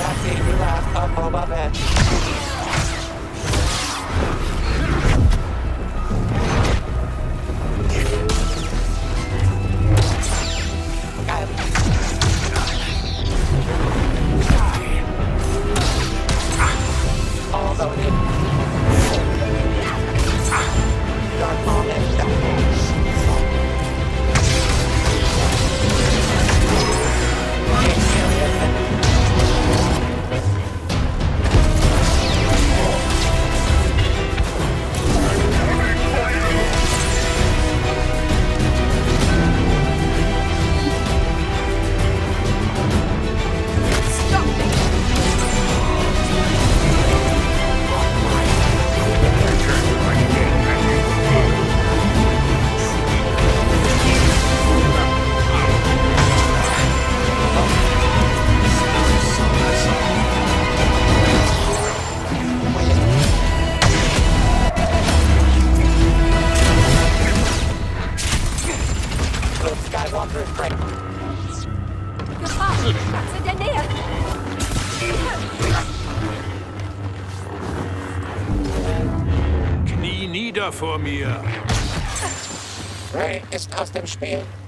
have seen you last of Boba Fett. Although it Dark Maul and Dark Skywalker is great. Gefahr! Ganz in der Nähe! Knie nieder vor mir! Rey ist aus dem Spiel.